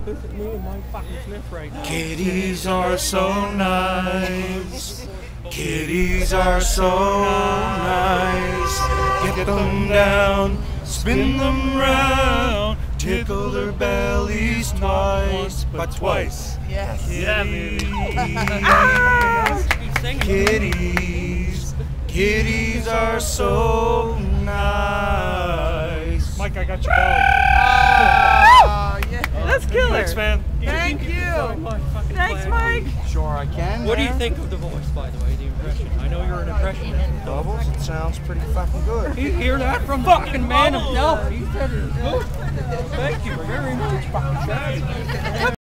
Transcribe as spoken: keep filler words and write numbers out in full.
Visit me and my fucking Smith right now. Kitties are so nice. Kitties are so nice. Get them down, spin them round, tickle their bellies twice, but twice. Yes. Yeah, baby. Kitties, kitties are so nice. Mike, I got your belly. Oh, yeah. That's killer. Thanks, man. Thank you. Thanks, Mike. Sure I can. What do you man. think of the voice, by the way, the impression? I know you're an impressionist. Bubbles, it sounds pretty fucking good. You hear that from fucking man himself? He said it. Thank you very much, fucking Chad.